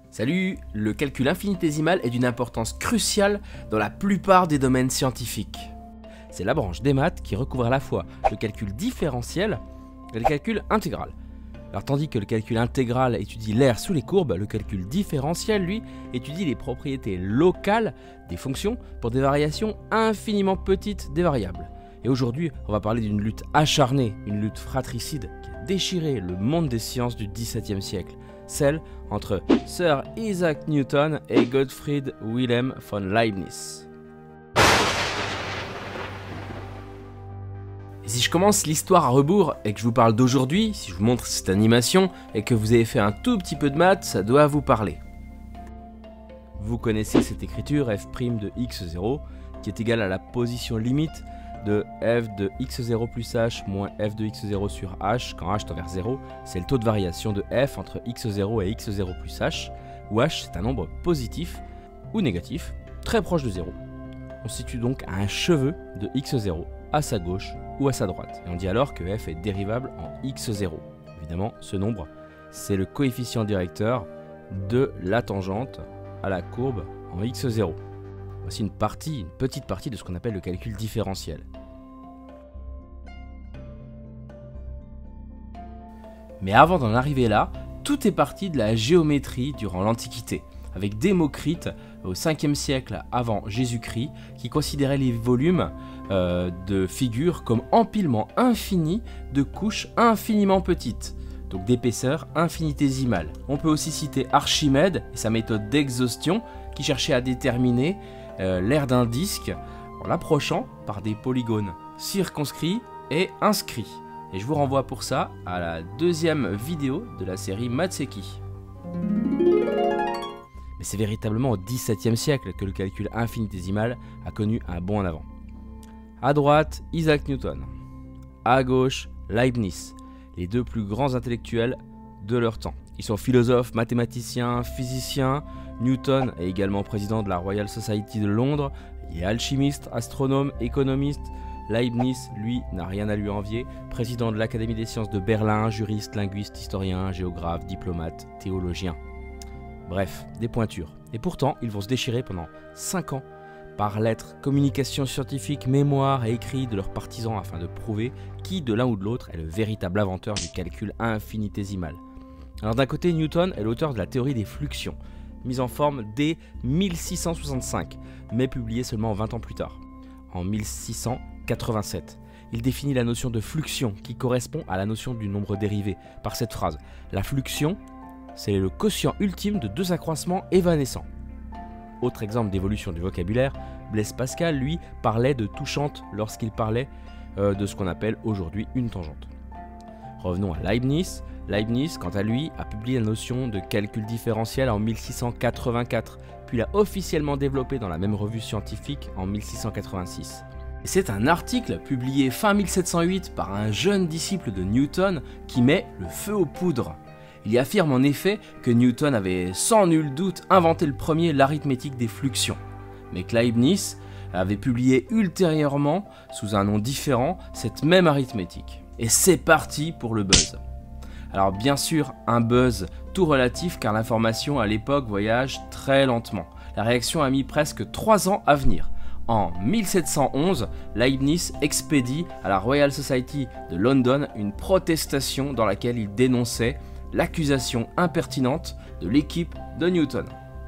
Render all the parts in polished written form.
Salut, le calcul infinitésimal est d'une importance cruciale dans la plupart des domaines scientifiques. C'est la branche des maths qui recouvre à la fois le calcul différentiel et le calcul intégral. Alors tandis que le calcul intégral étudie l'aire sous les courbes, le calcul différentiel, lui, étudie les propriétés locales des fonctions pour des variations infiniment petites des variables. Et aujourd'hui, on va parler d'une lutte acharnée, une lutte fratricide qui a déchiré le monde des sciences du XVIIe siècle, celle entre Sir Isaac Newton et Gottfried Wilhelm von Leibniz. Et si je commence l'histoire à rebours et que je vous parle d'aujourd'hui, si je vous montre cette animation et que vous avez fait un tout petit peu de maths, ça doit vous parler. Vous connaissez cette écriture f' de x0 qui est égale à la position limite de f de x0 plus h moins f de x0 sur h quand h tend vers 0, c'est le taux de variation de f entre x0 et x0 plus h, où h c'est un nombre positif ou négatif, très proche de 0. On se situe donc à un cheveu de x0 à sa gauche ou à sa droite, et on dit alors que f est dérivable en x0. Évidemment, ce nombre, c'est le coefficient directeur de la tangente à la courbe en x0. Voici une petite partie de ce qu'on appelle le calcul différentiel. Mais avant d'en arriver là, tout est parti de la géométrie durant l'Antiquité, avec Démocrite au 5e siècle avant Jésus-Christ, qui considérait les volumes de figures comme empilement infini de couches infiniment petites, donc d'épaisseur infinitésimale. On peut aussi citer Archimède et sa méthode d'exhaustion, qui cherchait à déterminer l'aire d'un disque en l'approchant par des polygones circonscrits et inscrits. Et je vous renvoie pour ça à la deuxième vidéo de la série Matseki. Mais c'est véritablement au XVIIe siècle que le calcul infinitésimal a connu un bond en avant. À droite, Isaac Newton. À gauche, Leibniz, les deux plus grands intellectuels de leur temps. Ils sont philosophes, mathématiciens, physiciens. Newton est également président de la Royal Society de Londres. Il est alchimiste, astronome, économiste. Leibniz, lui, n'a rien à lui envier. Président de l'Académie des sciences de Berlin, juriste, linguiste, historien, géographe, diplomate, théologien. Bref, des pointures. Et pourtant, ils vont se déchirer pendant 5 ans par lettres, communications scientifiques, mémoires et écrits de leurs partisans afin de prouver qui, de l'un ou de l'autre, est le véritable inventeur du calcul infinitésimal. Alors d'un côté, Newton est l'auteur de la théorie des fluxions, mise en forme dès 1665, mais publiée seulement 20 ans plus tard, en 1687. Il définit la notion de fluxion qui correspond à la notion du nombre dérivé par cette phrase. La fluxion, c'est le quotient ultime de deux accroissements évanescents. Autre exemple d'évolution du vocabulaire, Blaise Pascal, lui, parlait de touchante lorsqu'il parlait de ce qu'on appelle aujourd'hui une tangente. Revenons à Leibniz. Leibniz, quant à lui, a publié la notion de calcul différentiel en 1684, puis l'a officiellement développé dans la même revue scientifique en 1686. C'est un article publié fin 1708 par un jeune disciple de Newton qui met le feu aux poudres. Il y affirme en effet que Newton avait sans nul doute inventé le premier l'arithmétique des fluxions, mais que Leibniz avait publié ultérieurement, sous un nom différent, cette même arithmétique. Et c'est parti pour le buzz. Alors bien sûr, un buzz tout relatif car l'information à l'époque voyage très lentement. La réaction a mis presque 3 ans à venir. En 1711, Leibniz expédie à la Royal Society de London une protestation dans laquelle il dénonçait l'accusation impertinente de l'équipe de Newton.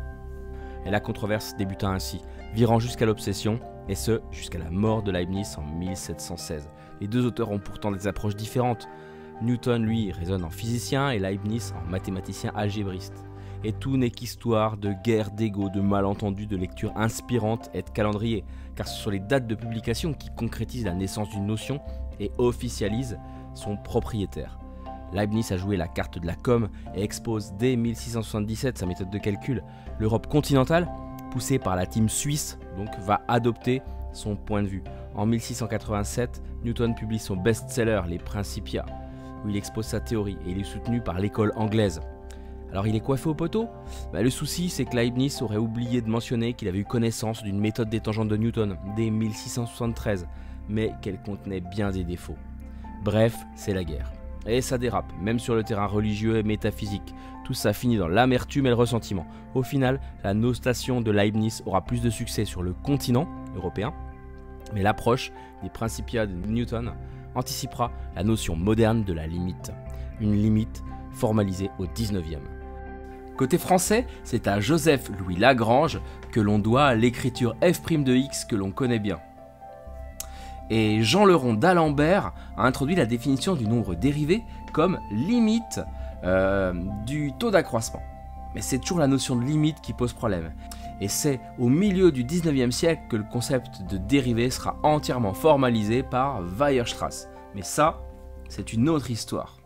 Et la controverse débuta ainsi, virant jusqu'à l'obsession, et ce jusqu'à la mort de Leibniz en 1716. Les deux auteurs ont pourtant des approches différentes. Newton, lui, raisonne en physicien et Leibniz en mathématicien algébriste. Et tout n'est qu'histoire de guerre d'ego, de malentendus, de lecture inspirante et de calendrier, car ce sont les dates de publication qui concrétisent la naissance d'une notion et officialisent son propriétaire. Leibniz a joué la carte de la com et expose dès 1677 sa méthode de calcul. L'Europe continentale, poussée par la team suisse, donc, va adopter son point de vue. En 1687, Newton publie son best-seller, Les Principia, où il expose sa théorie et il est soutenu par l'école anglaise. Alors il est coiffé au poteau ? Le souci, c'est que Leibniz aurait oublié de mentionner qu'il avait eu connaissance d'une méthode des tangentes de Newton dès 1673, mais qu'elle contenait bien des défauts. Bref, c'est la guerre. Et ça dérape, même sur le terrain religieux et métaphysique. Tout ça finit dans l'amertume et le ressentiment. Au final, la notation de Leibniz aura plus de succès sur le continent européen, mais l'approche des Principia de Newton anticipera la notion moderne de la limite. Une limite formalisée au 19e. Côté français, c'est à Joseph-Louis Lagrange que l'on doit l'écriture f' de x que l'on connaît bien. Et Jean Leron d'Alembert a introduit la définition du nombre dérivé comme limite du taux d'accroissement. Mais c'est toujours la notion de limite qui pose problème. Et c'est au milieu du 19e siècle que le concept de dérivée sera entièrement formalisé par Weierstrass. Mais ça, c'est une autre histoire.